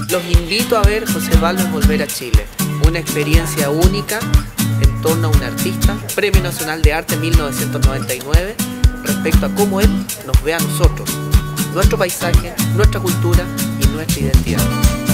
Los invito a ver José Balmes Volver a Chile, una experiencia única en torno a un artista, Premio Nacional de Arte 1999, respecto a cómo él nos ve a nosotros, nuestro paisaje, nuestra cultura y nuestra identidad.